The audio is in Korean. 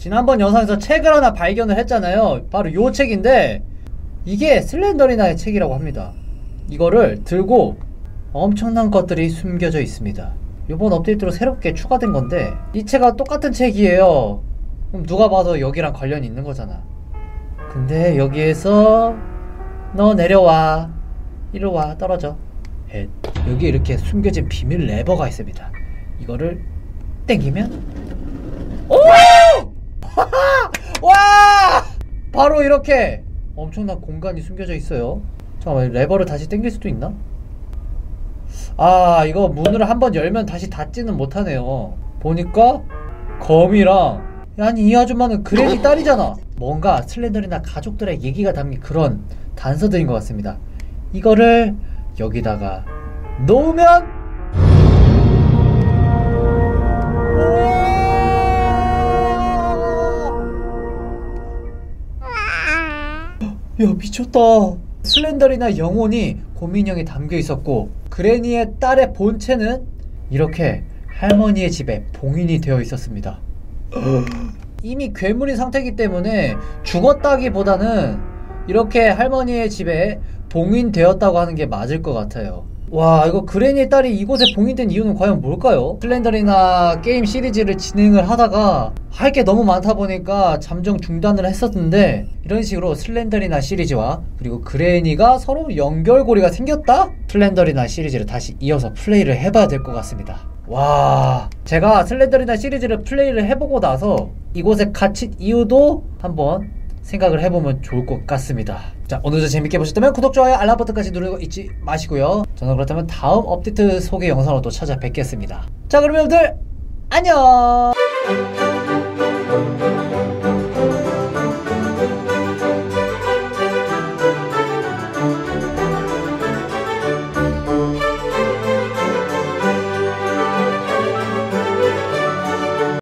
지난번 영상에서 책을 하나 발견을 했잖아요. 바로 요 책인데 이게 슬렌더리나의 책이라고 합니다. 이거를 들고 엄청난 것들이 숨겨져 있습니다. 요번 업데이트로 새롭게 추가된 건데 이 책과 똑같은 책이에요. 그럼 누가 봐도 여기랑 관련이 있는 거잖아. 근데 여기에서 너 내려와, 이리와, 떨어져. 여기 이렇게 숨겨진 비밀 레버가 있습니다. 이거를 땡기면 오! 와! 바로 이렇게 엄청난 공간이 숨겨져 있어요. 잠깐만, 레버를 다시 당길 수도 있나? 아, 이거 문을 한번 열면 다시 닫지는 못하네요. 보니까 거미랑, 아니 이 아줌마는 그레니 딸이잖아. 뭔가 슬렌더리나 가족들의 얘기가 담긴 그런 단서들인 것 같습니다. 이거를 여기다가 놓으면 야, 미쳤다. 슬렌더리나 영혼이 곰인형에 담겨 있었고 그레니의 딸의 본체는 이렇게 할머니의 집에 봉인이 되어 있었습니다. 이미 괴물인 상태이기 때문에 죽었다기보다는 이렇게 할머니의 집에 봉인되었다고 하는 게 맞을 것 같아요. 와, 이거 그레니의 딸이 이곳에 봉인된 이유는 과연 뭘까요? 슬렌더리나 게임 시리즈를 진행을 하다가 할 게 너무 많다 보니까 잠정 중단을 했었는데 이런 식으로 슬렌더리나 시리즈와 그리고 그레니가 서로 연결고리가 생겼다? 슬렌더리나 시리즈를 다시 이어서 플레이를 해봐야 될 것 같습니다. 와, 제가 슬렌더리나 시리즈를 플레이를 해보고 나서 이곳에 갇힌 이유도 한번 생각을 해보면 좋을 것 같습니다. 자, 오늘도 재밌게 보셨다면 구독, 좋아요, 알람 버튼까지 누르는 거 잊지 마시고요. 저는 그렇다면 다음 업데이트 소개 영상으로 또 찾아뵙겠습니다. 자, 그럼 여러분들 안녕.